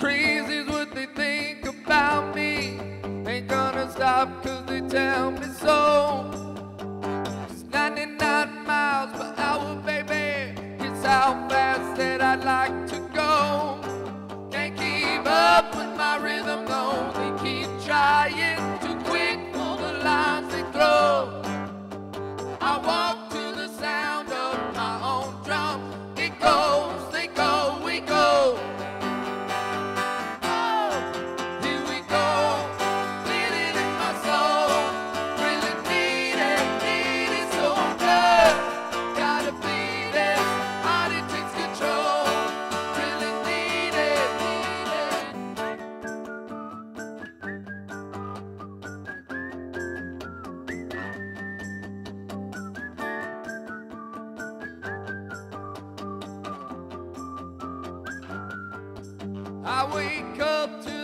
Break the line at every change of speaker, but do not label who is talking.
crazy is what they think about me. Ain't gonna stop cause they tell me so. It's 99 miles per hour, baby. It's how fast that I'd like to go. Can't keep up with my rhythm, no. They keep trying, too quick for the lines they throw. I walk to the sound of my own drum. It goes, they go, we go. Oh, here we go. Feel it in my soul. Really need it so good. Gotta beat it, body takes control. Really need it, I wake up to